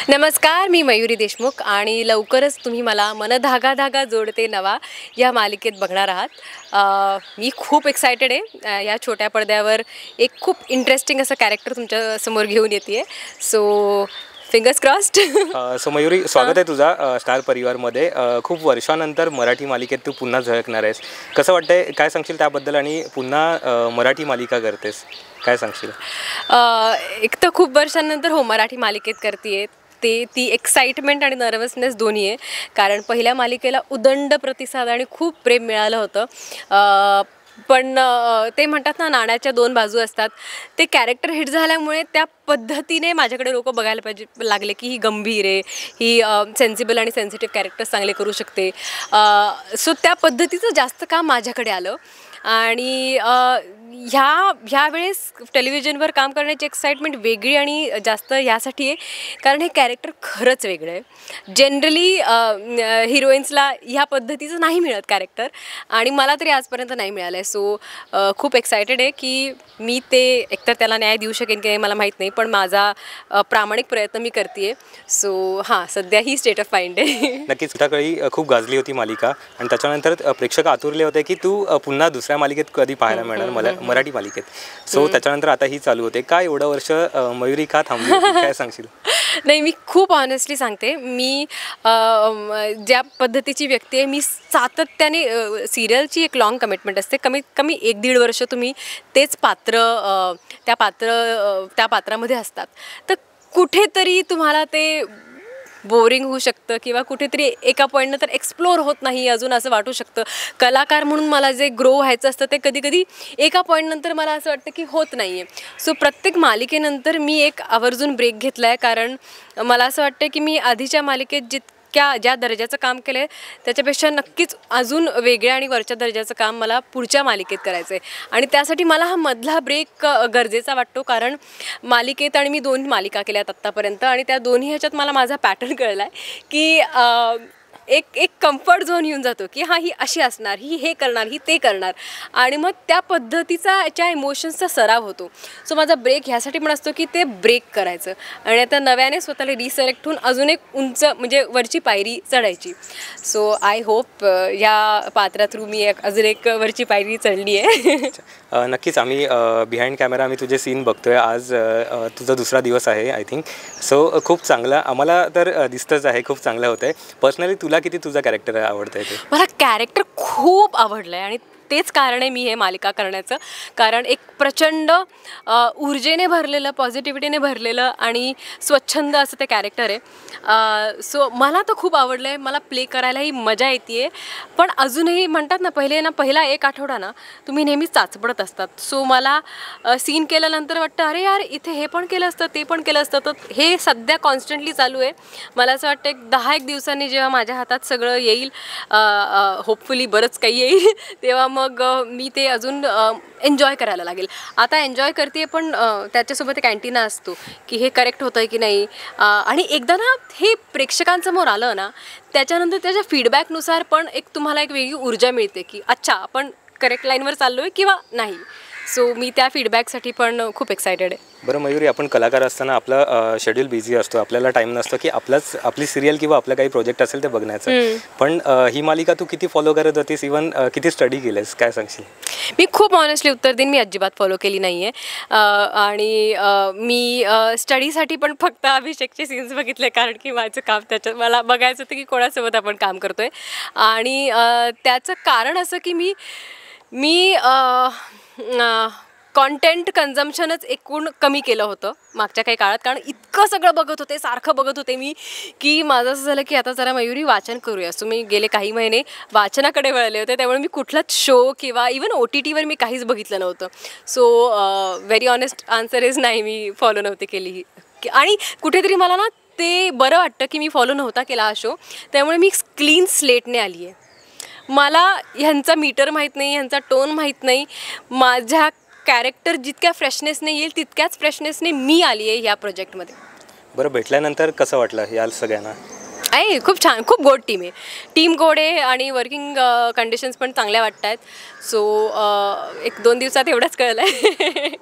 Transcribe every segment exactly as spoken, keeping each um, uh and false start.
नमस्कार, मी मयुरी देशमुख आणि लवकरच तुम्ही मला मन धागा धागा जोडते नवा या मालिकेत बघणार आहात। मी खूप एक्सायटेड आहे। या छोट्या पडद्यावर एक खूप इंटरेस्टिंग असं कॅरेक्टर तुमच्या समोर घेऊन येते। So fingers crossed. So Mayuri, स्वागत आहे तुझा स्टार परिवारमध्ये। खूप वर्षानंतर मराठी मालिकेत तू पुन्हा झळकणार आहेस, कसं वाटतंय, काय सांगशील त्याबद्दल? आणि पुन्हा मराठी मालिका करतेस, काय सांगशील? एक तर खूप वर्षांनंतर हो मराठी मालिकेत करते ते ती एक्साइटमेंट आणि नर्वसनेस दोन्ही आहे, कारण पहिल्या मालिकेला उदंड प्रतिसाद आणि खूप प्रेम मिळालं होतं। पण ते म्हणतात ना, नाण्याच्या दोन बाजू असतात। ते कॅरेक्टर हिट झाल्यामुळे त्या पद्धतीने माझ्याकडे लोक बघायला पाहिजे लागले की ही गंभीर आहे, ही सेन्सिबल आणि सेन्सिटिव्ह कॅरेक्टर चांगले करू शकते। सो त्या पद्धतीचं जास्त काम माझ्याकडे आलं आणि ह्या ह्यावेळेस टेलिव्हिजनवर काम करण्याची एक्साइटमेंट वेगळी आणि जास्त यासाठी आहे कारण हे कॅरेक्टर खरंच वेगळं आहे। जनरली हिरोईन्सला ह्या पद्धतीचं नाही मिळत कॅरेक्टर, आणि मला तरी आजपर्यंत नाही मिळालं आहे। सो खूप एक्सायटेड आहे की मी ते एकतर त्याला न्याय देऊ शकेन की नाही मला माहीत नाही, पण माझा प्रामाणिक प्रयत्न मी करते आहे। सो हां, सध्या ही स्टेट ऑफ माइंड आहे। नक्कीच त्याकाळी खूप गाजली होती मालिका आणि त्याच्यानंतर प्रेक्षक आतुरले होते की तू पुन्हा दुसऱ्या मालिकेत कधी पाहायला मिळणार मला मराठी मालिकेत। सो त्याच्यानंतर आता ही चालू होते, काय एवढं वर्ष मयुरी का थांबली, काय सांगशील? नाही, मी खूप ऑनेस्टली सांगते, मी ज्या पद्धतीची व्यक्ती आहे, मी सातत्याने सिरियलची एक लॉंग कमिटमेंट असते। कमीत कमी एक दीड वर्ष तुम्ही तेच पात्र त्या पात्र त्या पात्रामध्ये असतात, तर कुठेतरी तुम्हाला ते बोरिंग होऊ शकतं किंवा कुठेतरी एका पॉईंटनं तर एक्सप्लोर होत नाही अजून असं वाटू शकतं। कलाकार म्हणून मला जे ग्रो व्हायचं असतं ते कधी कधी एका पॉईंटनंतर मला असं वाटतं की होत नाही आहे। सो प्रत्येक मालिकेनंतर मी एक आवर्जून ब्रेक घेतला आहे, कारण मला असं वाटतं की मी आधीच्या मालिकेत जितक्या ज्या दर्जाचं काम केलं आहे त्याच्यापेक्षा नक्कीच अजून वेगळ्या आणि वरच्या दर्जाचं काम मला पुढच्या मालिकेत करायचं आहे, आणि त्यासाठी मला हा मधला ब्रेक गरजेचा वाटतो। कारण मालिकेत आणि मी दोन मालिका केल्यात आत्तापर्यंत, आणि त्या दोन्ही ह्याच्यात मला माझा पॅटर्न कळला आहे की एक एक कम्फर्ट झोन येऊन जातो की हां, ही अशी असणार, ही हे करणार, ही ते करणार, आणि मग त्या पद्धतीचा याच्या इमोशन्सचा सराव होतो। सो माझा ब्रेक ह्यासाठी पण असतो की ते ब्रेक करायचं आणि आता नव्याने स्वतःला रिसिलेक्ट होऊन अजून एक उंच म्हणजे वरची पायरी चढायची। सो आय होप या पात्रा थ्रू मी एक अजून एक वरची पायरी चढली आहे। नक्कीच आम्ही बिहाइंड कॅमेरा आम्ही तुझे सीन बघतोय। आज तुझा दुसरा दिवस आहे आय थिंक। सो खूप चांगला आम्हाला तर दिसतंच आहे, खूप चांगलं होतं आहे। पर्सनली तुला किती तुझा कॅरेक्टर आवडतंय? ते मला कॅरेक्टर खूप आवडलं आहे आणि तेच कारण आहे मी हे मालिका करण्याचं, कारण एक प्रचंड ऊर्जेने भरलेलं, पॉझिटिव्हिटीने भरलेलं आणि स्वच्छंद असं ते कॅरेक्टर आहे। सो मला तर खूप आवडलं आहे, मला प्ले करायलाही मजा येते आहे। पण अजूनही म्हणतात ना, पहिले ना पहिला एक आठवडा ना तुम्ही नेहमीच चाचपडत असतात। सो मला सीन केल्यानंतर वाटतं अरे यार, इथे हे पण केलं असतं, ते पण केलं असतं, तर हे सध्या कॉन्स्टंटली चालू आहे। मला असं वाटतं एक दहा एक दिवसांनी जेव्हा माझ्या हातात सगळं येईल, होपफुली बरंच काही येईल, तेव्हा मग मी ते अजून एन्जॉय करायला लागेल। आता एन्जॉय करते, पण त्याच्यासोबत एक अँटिना असतो की हे करेक्ट होतं आहे की नाही, आणि एकदा ना हे प्रेक्षकांसमोर आलं ना, त्याच्यानंतर त्याच्या फीडबॅकनुसार पण एक तुम्हाला एक वेगळी ऊर्जा मिळते की अच्छा, आपण करेक्ट लाईनवर चाललो आहे किंवा नाही। सो मी त्या फीडबॅकसाठी पण खूप एक्सायटेड आहे। बरं मयुरी, आपण कलाकार असताना आपला शेड्यूल बिझी असतो, आपल्याला टाईम नसतो की आपलाच आपली सिरियल किंवा आपलं काही प्रोजेक्ट असेल ते बघण्याचं। पण ही मालिका तू किती फॉलो करत होतीस, इव्हन किती स्टडी केलंस, काय सांगशील? मी खूप ऑनेस्टली उत्तर देईन, मी अजिबात फॉलो केली नाही आहे। आणि मी स्टडीसाठी पण फक्त अभिषेकचे सीन्स बघितले, कारण की माझं काम त्याच्यात मला बघायचं होतं की कोणासोबत आपण काम करतो आहे। आणि त्याचं कारण असं की मी मी कॉन्टेंट कन्झम्पशनच एकूण कमी केलं होतं मागच्या काही काळात, कारण इतकं सगळं बघत होते, सारखं बघत होते मी, की माझं असं झालं की आता जरा मयुरी वाचन करूया। सो मी गेले काही महिने वाचनाकडे वळले होते, त्यामुळे मी कुठलाच शो किंवा इवन ओ टी टीवर मी काहीच बघितलं नव्हतं। So very honest answer is नाही, मी फॉलो नव्हते केली, आणि कुठेतरी मला ना ते बरं वाटतं की मी फॉलो नव्हता केला हा शो, त्यामुळे मी क्लीन स्लेटने आली आहे। मला ह्यांचा मीटर माहीत नाही, ह्यांचा टोन माहीत नाही, माझ्या कॅरेक्टर जितक्या फ्रेशनेसने येईल तितक्याच फ्रेशनेसने मी आली आहे ह्या प्रोजेक्टमध्ये। बरं, भेटल्यानंतर कसं वाटलं या सगळ्यांना? आहे खूप छान, खूप गोड टीम आहे, टीम गोड आहे आणि वर्किंग कंडिशन्स पण चांगल्या वाटत आहेत। सो एक दोन दिवसात एवढंच कळलं आहे।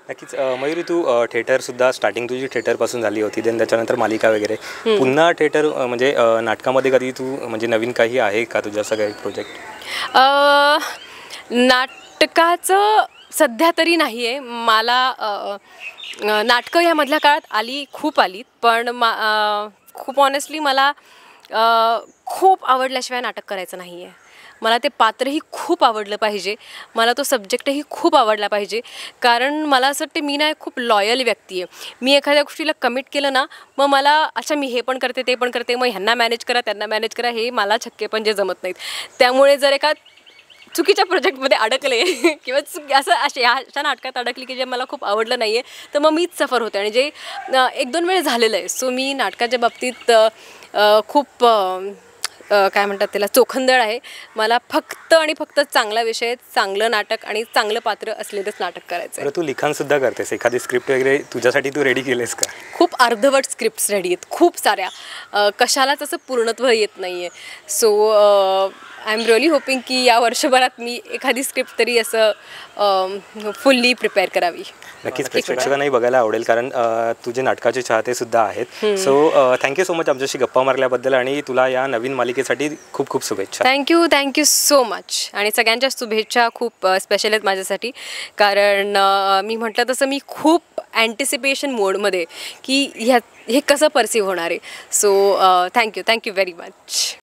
नक्कीच. अ, मयुरी, तू अ, थिएटरसुद्धा स्टार्टिंग तुझी थिएटरपासून झाली होती, देन त्याच्यानंतर मालिका वगैरे. पुन्हा थिएटर अ, म्हणजे अ, नाटकामध्ये कधी तू म्हणजे नवीन काही आहे का तुझं असं काही प्रोजेक्ट? अ, नाटकाचं सध्या तरी नाही आहे मला. अ, अ, नाटकं ह्यामधल्या काळात आली, खूप आली, पण मा अ, खूप ऑनेस्टली मला अ, खूप आवडल्याशिवाय नाटक करायचं नाही आहे. मला ते पात्रही खूप आवडलं पाहिजे, मला तो सब्जेक्टही खूप आवडला पाहिजे. कारण मला असं वाटते मी ना एक खूप लॉयल व्यक्ती आहे. मी एखाद्या गोष्टीला कमिट केलं ना, मग मला अच्छा मी हे पण करते, ते पण करते, मग ह्यांना मॅनेज करा, त्यांना मॅनेज करा, हे मला छक्के पंजे जमत नाहीत. त्यामुळे जर एका चुकीच्या प्रोजेक्टमध्ये अडकले किंवा चुक असं अशा ह्या अशा नाटकात अडकली की जे मला खूप आवडलं नाही आहे, तर मग मीच सफर होते. आणि जे अ, एक दोन वेळ झालेलं आहे. सो मी नाटकाच्या बाबतीत अ, अ, खूप अ, अ, काय म्हणतात त्याला, चोखंदळ आहे. मला फक्त आणि फक्त चांगला विषय, चांगलं नाटक आणि चांगलं पात्र असलेलंच नाटक करायचं आहे. बरं, तू लिखाणसुद्धा करतेस, एखादी स्क्रिप्ट वगैरे तुझ्यासाठी तू रेडी केलेस का? खूप अर्धवट स्क्रिप्ट्स रेडी आहेत, खूप साऱ्या. अ, कशालाच असं पूर्णत्व येत नाही आहे. So I am really hoping की या वर्षभरात मी एखादी स्क्रिप्ट तरी असं फुल्ली प्रिपेअर करावी. नक्कीच प्रेक्षकांनाही बघायला आवडेल, कारण अ, तुझे नाटकाचे चाहते सुद्धा आहेत. सो थँक्यू सो मच आमच्याशी गप्पा मारल्याबद्दल, आणि तुला या नवीन मालिकेसाठी खूप खूप शुभेच्छा. Thank you thank you so much. आणि सगळ्यांच्या शुभेच्छा खूप स्पेशल आहेत माझ्यासाठी, कारण अ, मी म्हटलं तसं मी खूप अँटिसिपेशन मोडमध्ये की ह्या हे कसं परसिव्ह होणार आहे. So thank you thank you very much.